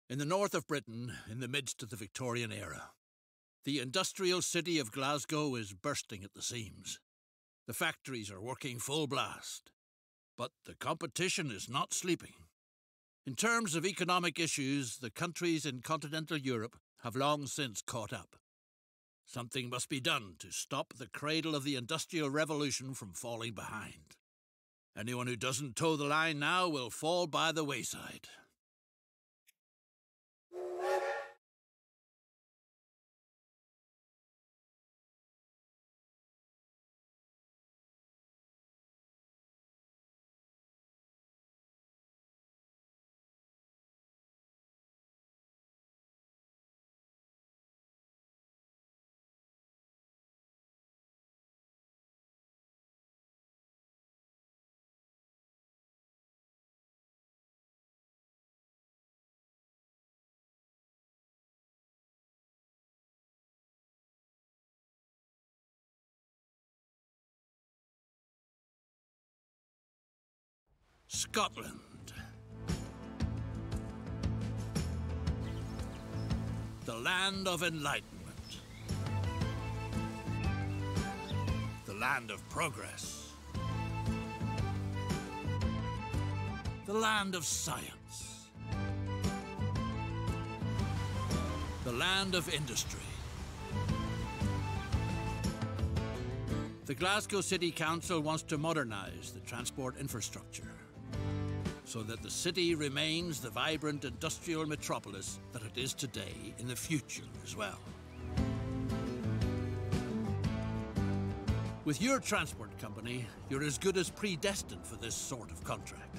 In the north of Britain, in the midst of the Victorian era, the industrial city of Glasgow is bursting at the seams. The factories are working full blast, but the competition is not sleeping. In terms of economic issues, the countries in continental Europe have long since caught up. Something must be done to stop the cradle of the Industrial Revolution from falling behind. Anyone who doesn't toe the line now will fall by the wayside. Scotland. The land of enlightenment. The land of progress. The land of science. The land of industry. The Glasgow City Council wants to modernise the transport infrastructure so that the city remains the vibrant industrial metropolis that it is today in the future as well. With your transport company, you're as good as predestined for this sort of contract.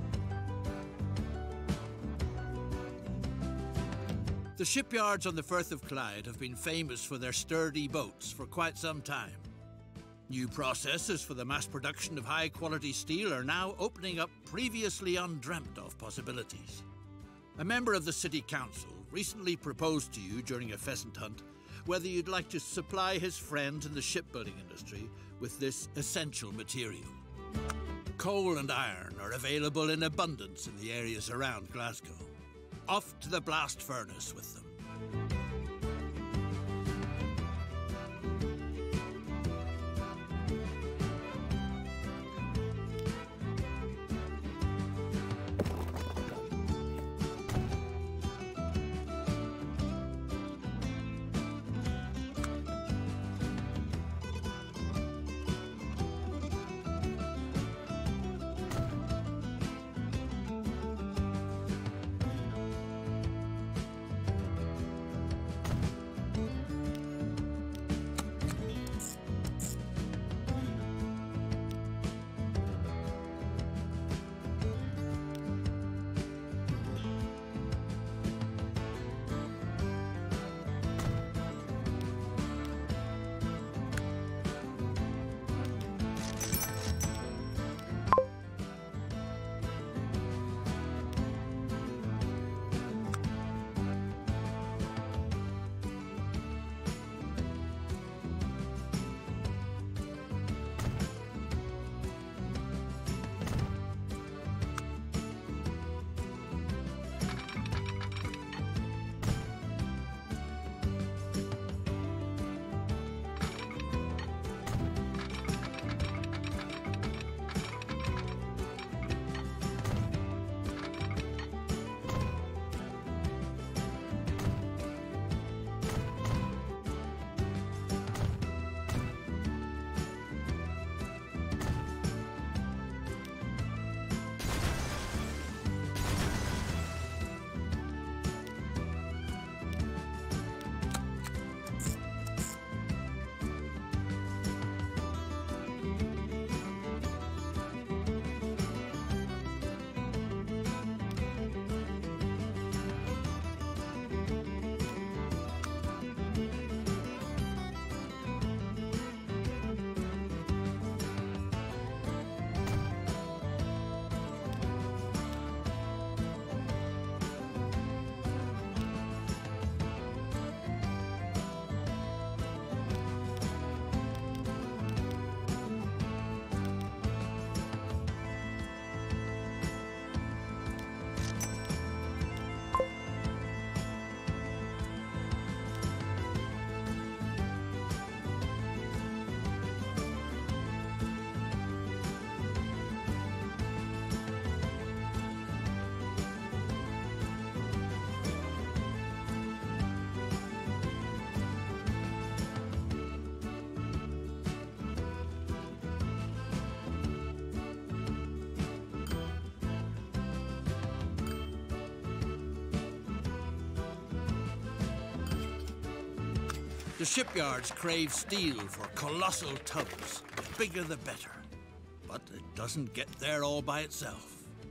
The shipyards on the Firth of Clyde have been famous for their sturdy boats for quite some time. New processes for the mass production of high-quality steel are now opening up previously undreamt-of possibilities. A member of the City Council recently proposed to you during a pheasant hunt whether you'd like to supply his friends in the shipbuilding industry with this essential material. Coal and iron are available in abundance in the areas around Glasgow. Off to the blast furnace with them. The shipyards crave steel for colossal tubs. The bigger the better. But it doesn't get there all by itself.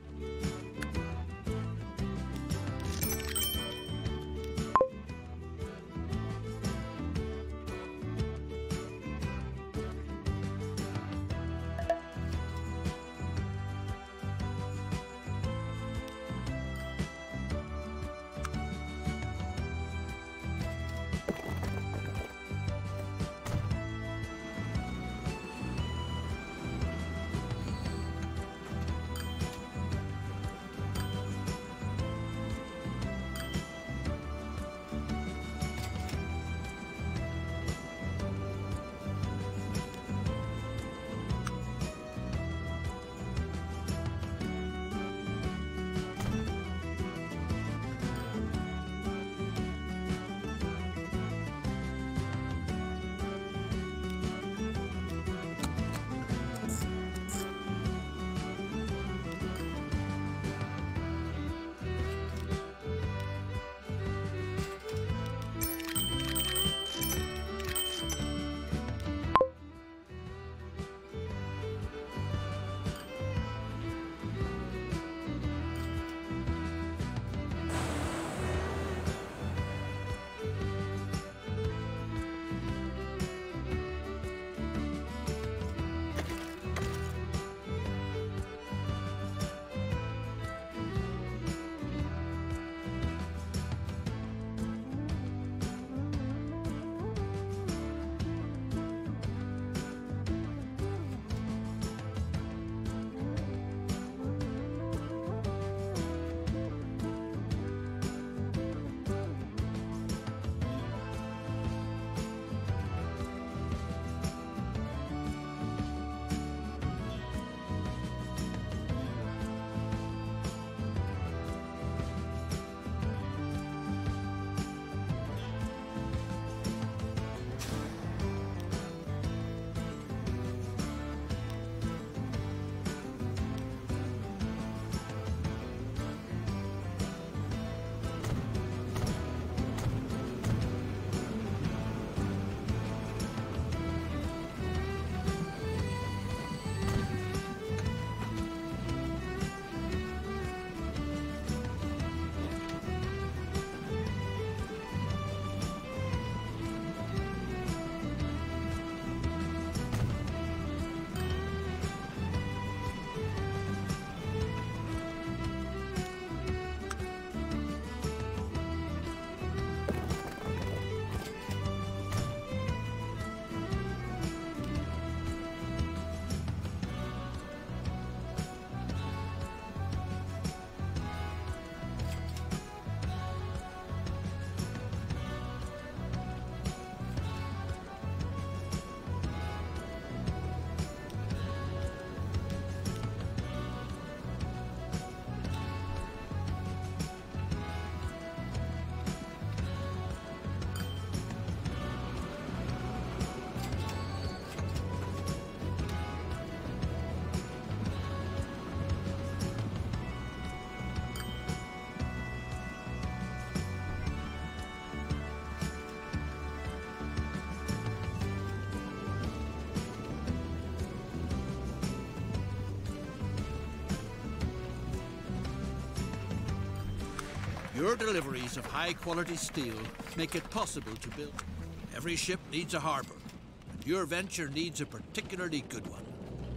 Your deliveries of high-quality steel make it possible to build. Every ship needs a harbor, and your venture needs a particularly good one.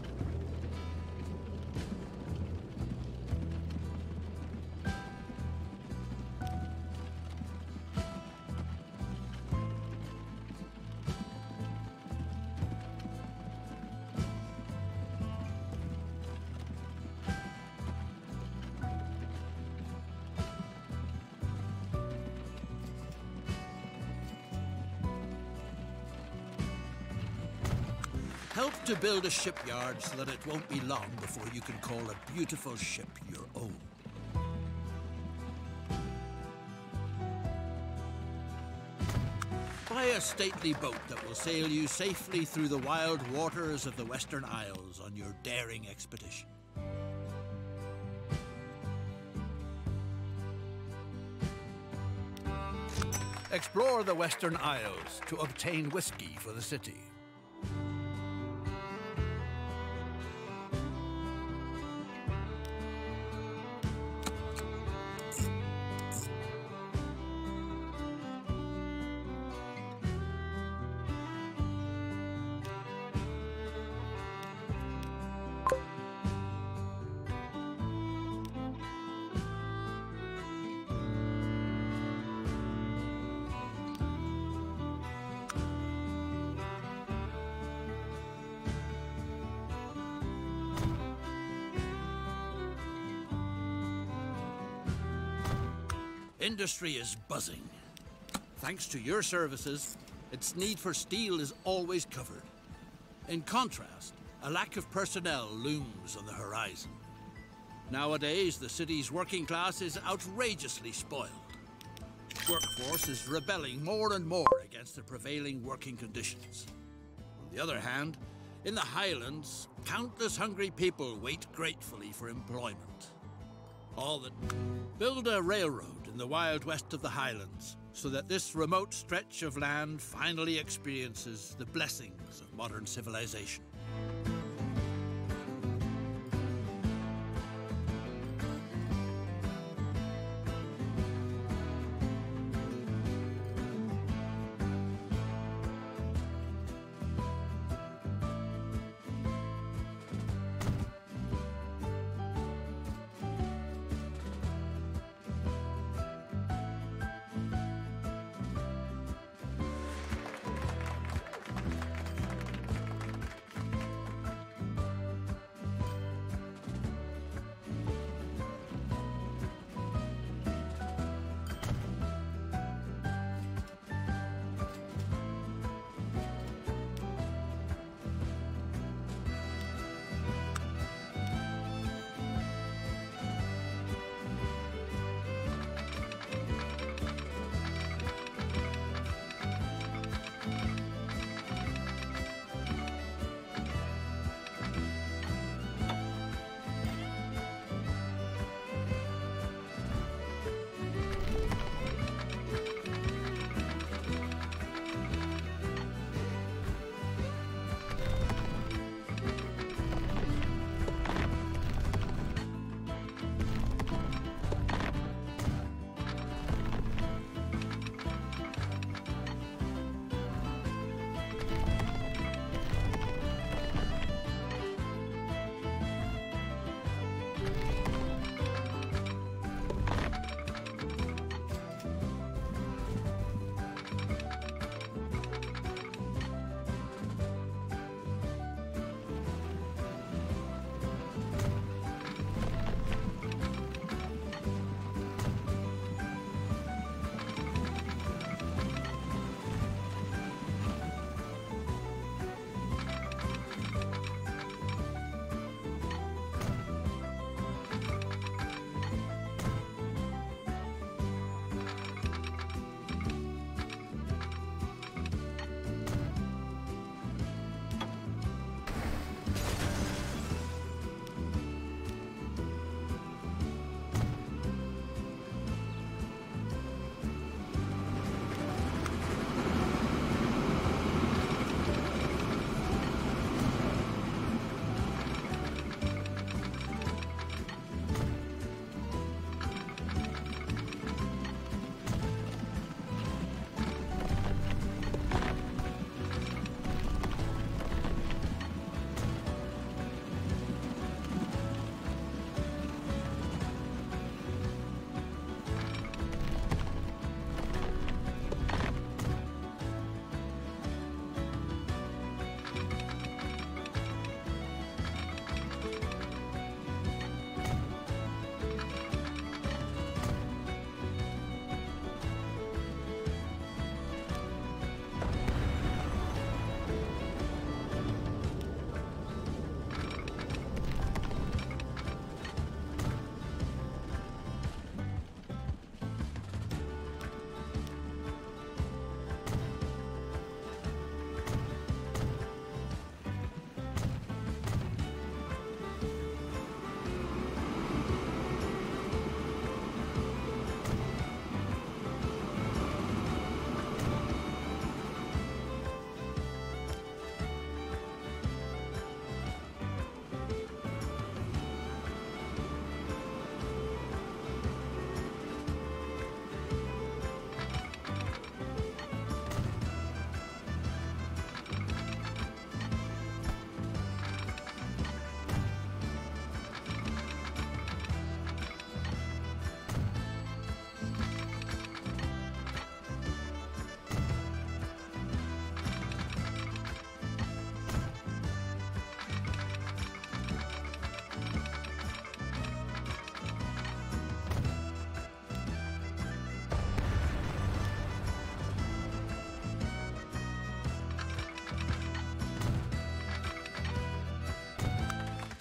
Help to build a shipyard so that it won't be long before you can call a beautiful ship your own. Buy a stately boat that will sail you safely through the wild waters of the Western Isles on your daring expedition. explore the Western Isles to obtain whiskey for the city. Industry is buzzing. Thanks to your services, its need for steel is always covered. In contrast, a lack of personnel looms on the horizon. Nowadays, the city's working class is outrageously spoiled. Workforce is rebelling more and more against the prevailing working conditions. On the other hand, in the Highlands, countless hungry people wait gratefully for employment. All that build a railroad in the wild west of the Highlands so that this remote stretch of land finally experiences the blessings of modern civilization.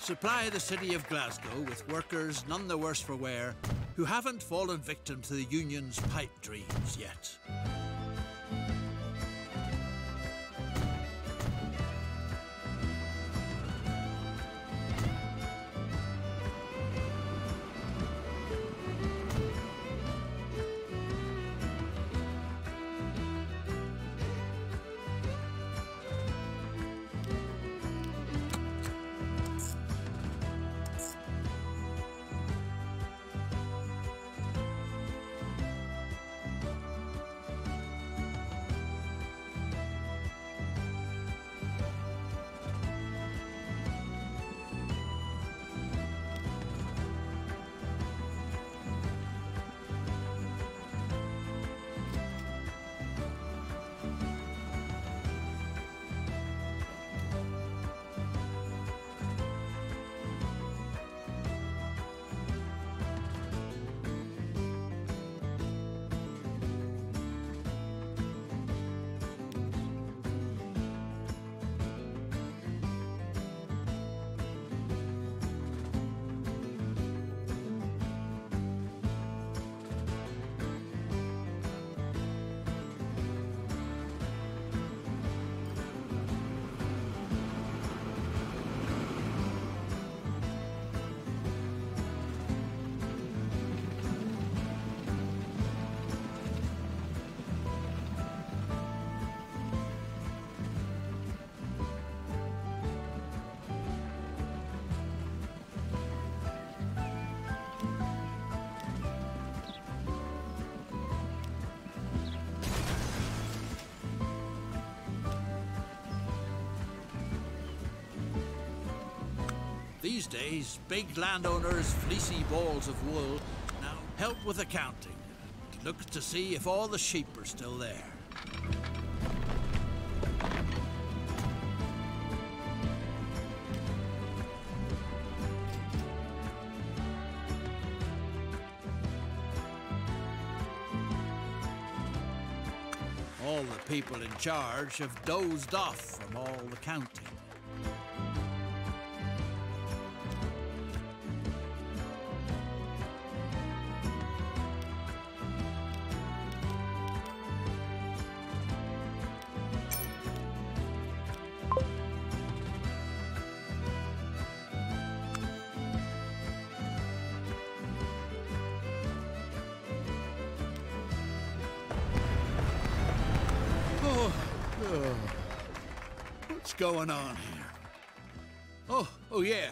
supply the city of Glasgow with workers none the worse for wear who haven't fallen victim to the union's pipe dreams yet. These days, big landowners' fleecy balls of wool now help with accounting and look to see if all the sheep are still there. All the people in charge have dozed off from all the counting. What's going on here? Oh yeah.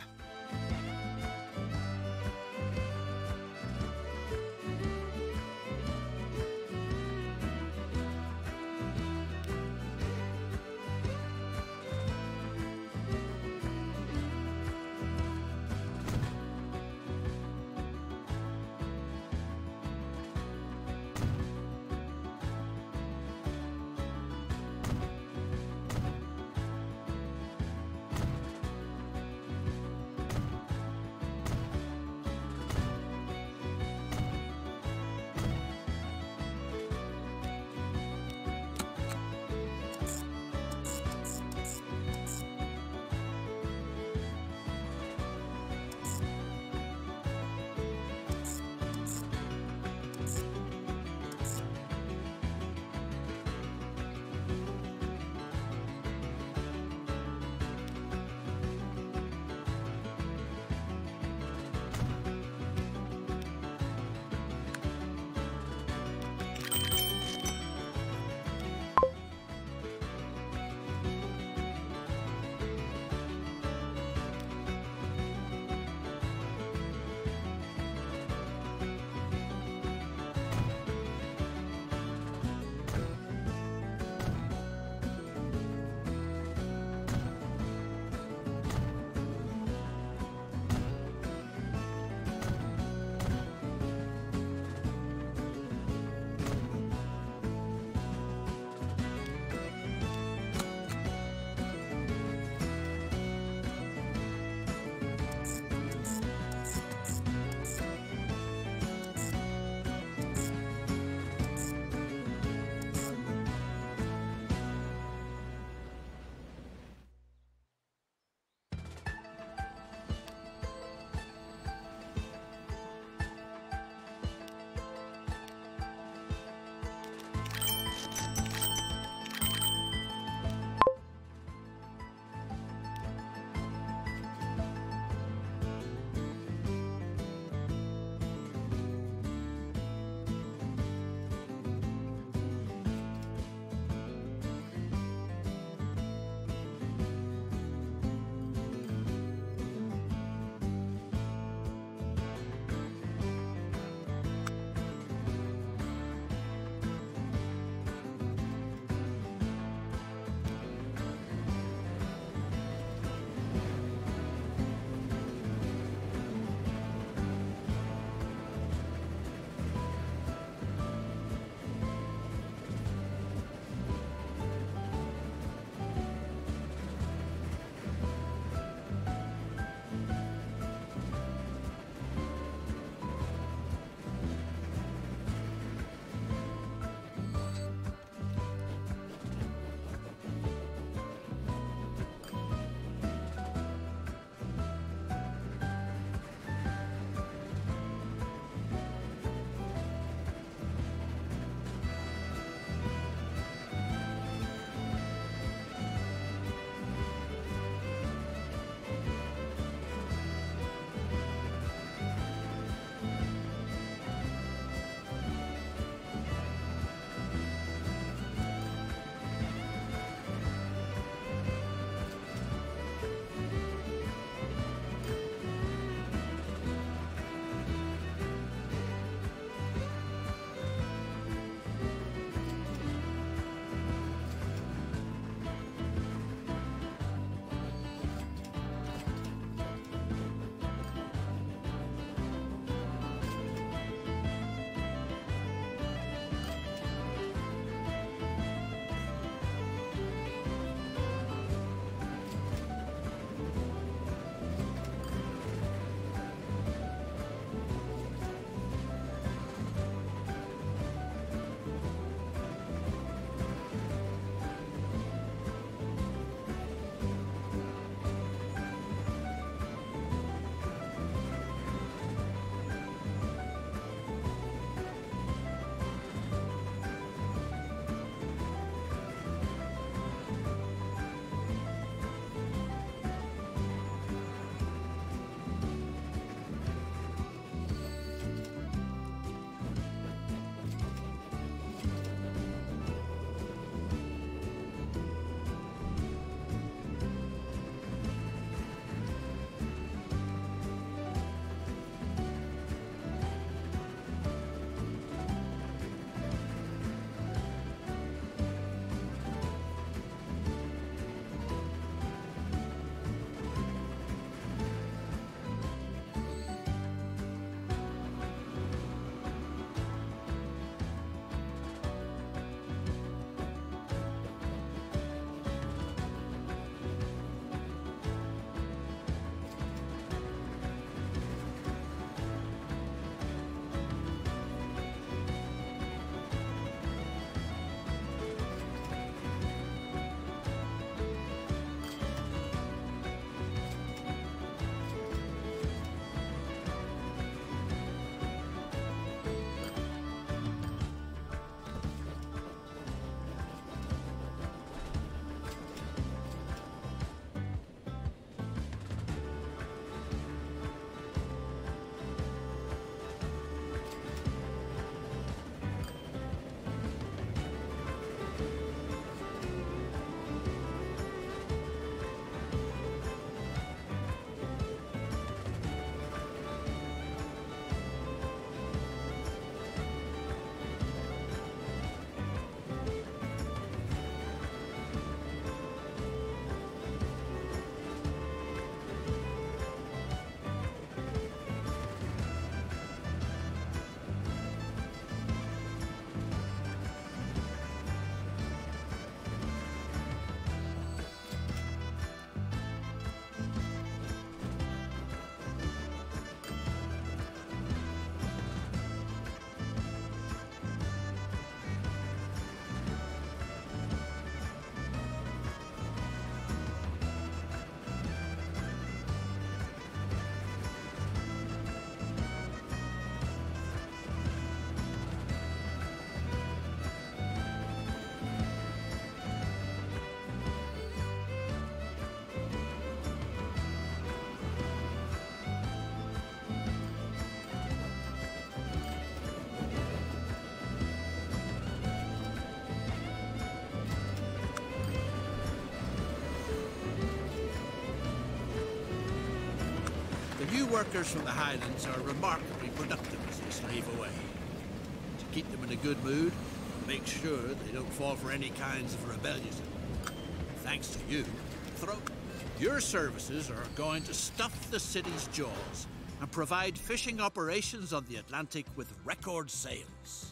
workers from the Highlands are remarkably productive as they slave away. To keep them in a good mood, make sure they don't fall for any kinds of rebellion. Thanks to you, your services are going to stuff the city's jaws and provide fishing operations on the Atlantic with record sales.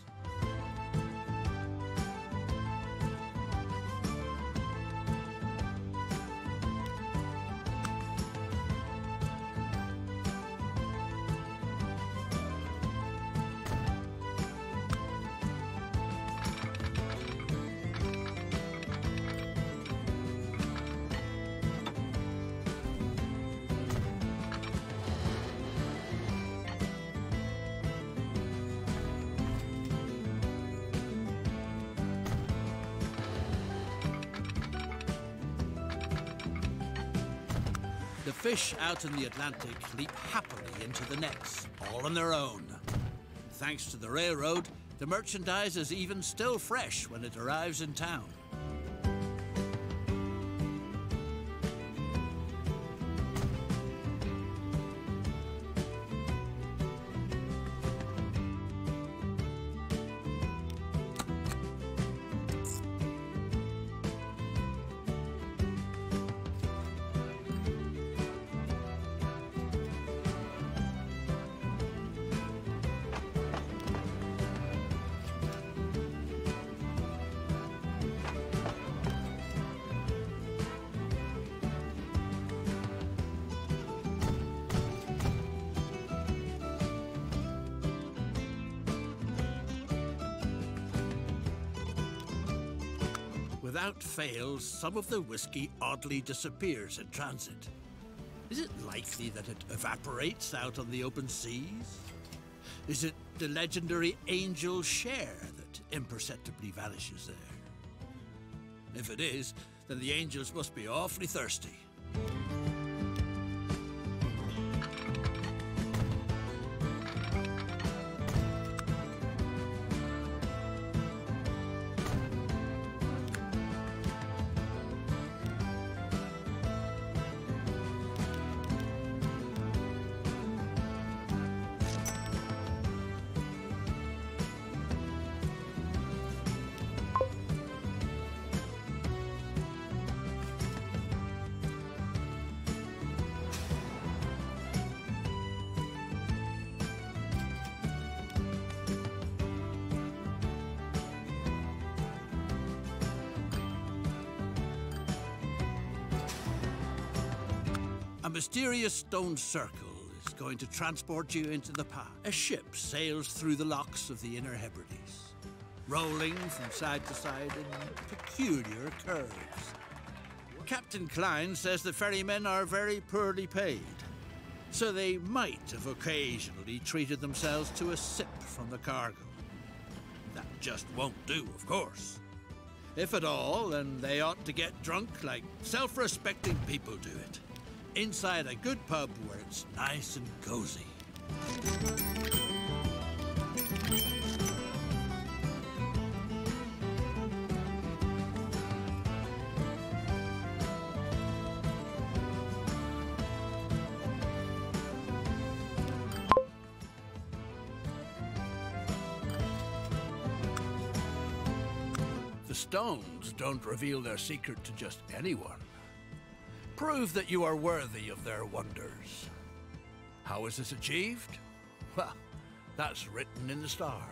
The fish out in the Atlantic leap happily into the nets, all on their own. Thanks to the railroad, the merchandise is even still fresh when it arrives in town. Without fail, some of the whiskey oddly disappears in transit. Is it likely that it evaporates out on the open seas? Is it the legendary Angel Share that imperceptibly vanishes there? If it is, then the angels must be awfully thirsty. A mysterious stone circle is going to transport you into the past. A ship sails through the locks of the Inner Hebrides, rolling from side to side in peculiar curves. Captain Klein says the ferrymen are very poorly paid, so they might have occasionally treated themselves to a sip from the cargo. That just won't do, of course. If at all, then they ought to get drunk like self-respecting people do it. Inside a good pub where it's nice and cozy. The stones don't reveal their secret to just anyone. Prove that you are worthy of their wonders. How is this achieved? Well, that's written in the stars.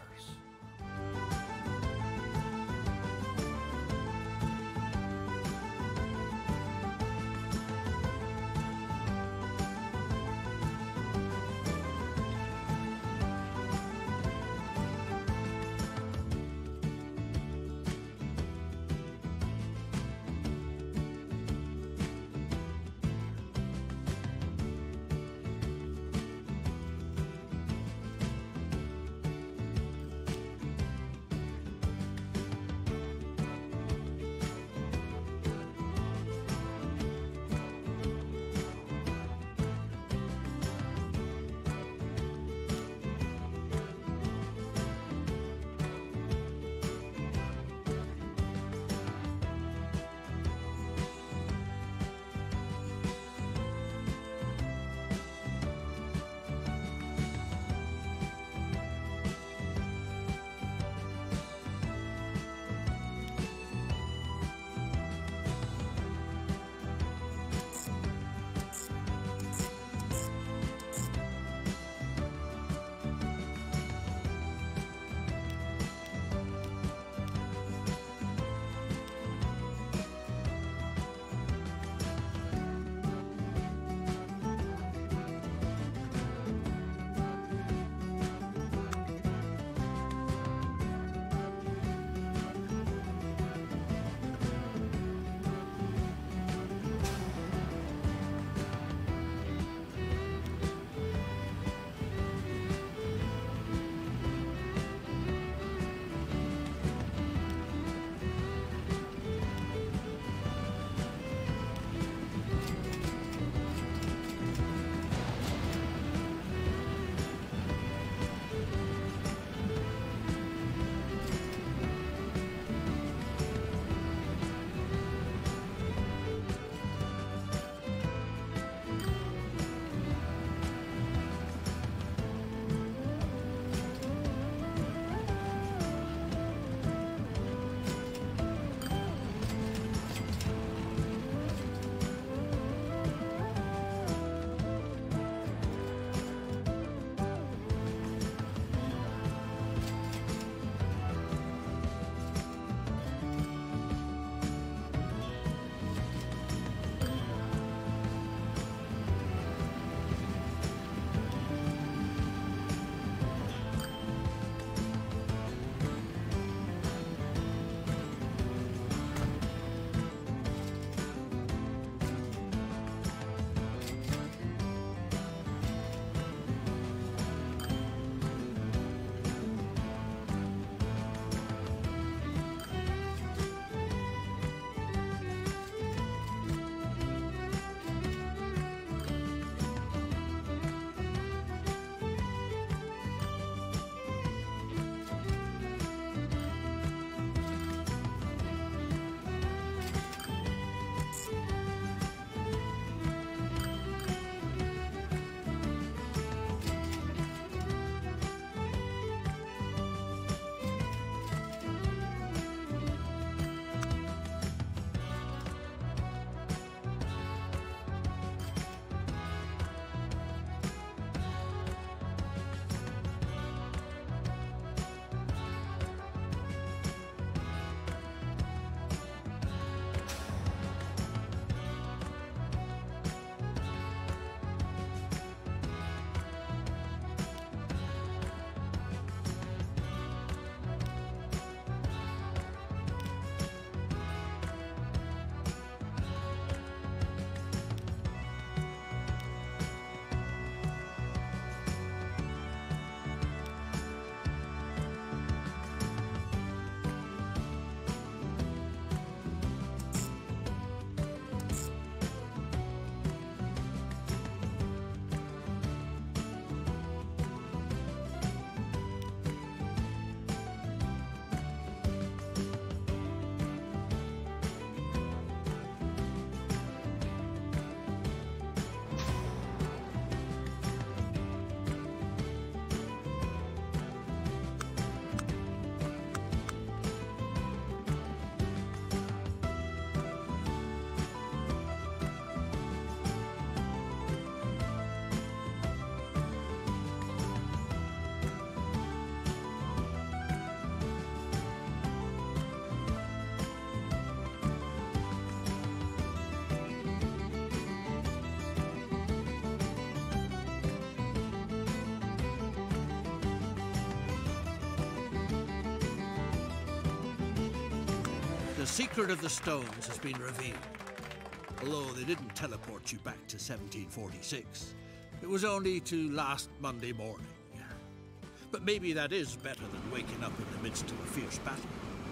the secret of the stones has been revealed. Although they didn't teleport you back to 1746. It was only to last Monday morning. But maybe that is better than waking up in the midst of a fierce battle.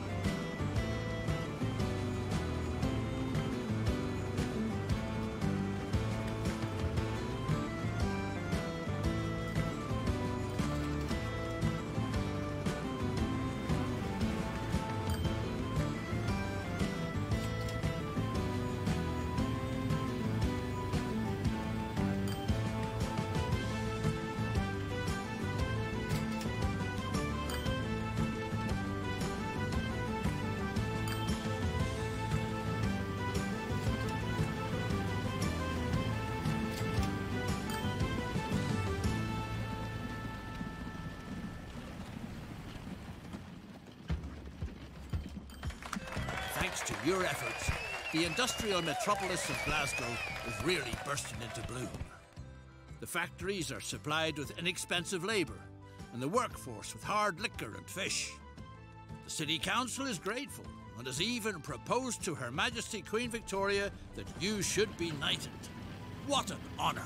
Thanks to your efforts, the industrial metropolis of Glasgow is really bursting into bloom. The factories are supplied with inexpensive labour, and the workforce with hard liquor and fish. The City Council is grateful, and has even proposed to Her Majesty Queen Victoria that you should be knighted. What an honour!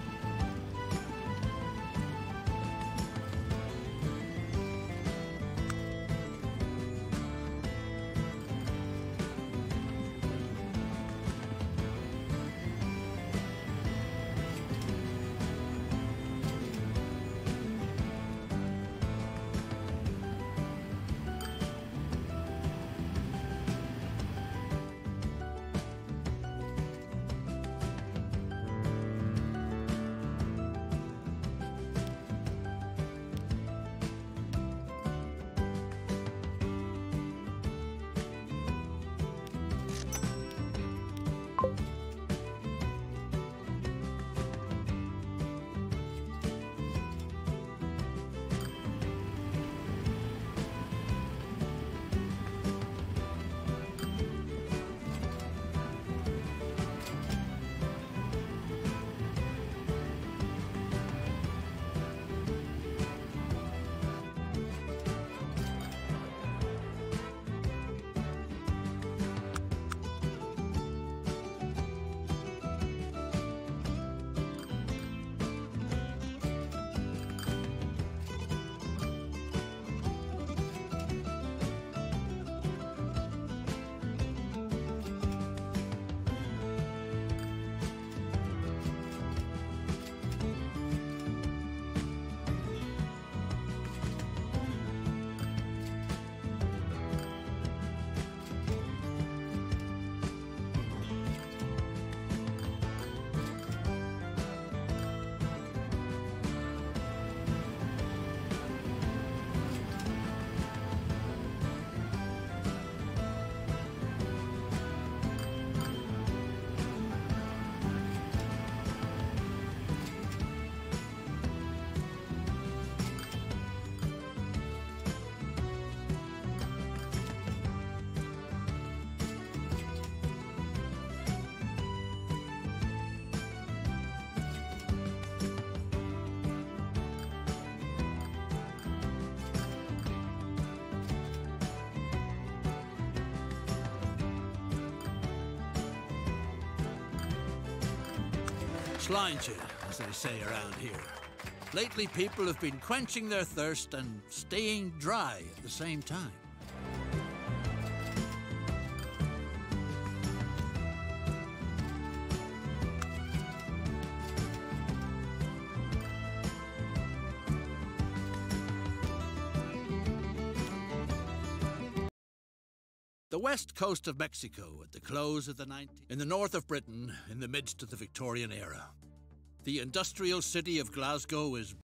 Sláinte, as they say around here. Lately, people have been quenching their thirst and staying dry at the same time. The west coast of Mexico at the close of the 19th, in the north of Britain in the midst of the Victorian era. The industrial city of Glasgow is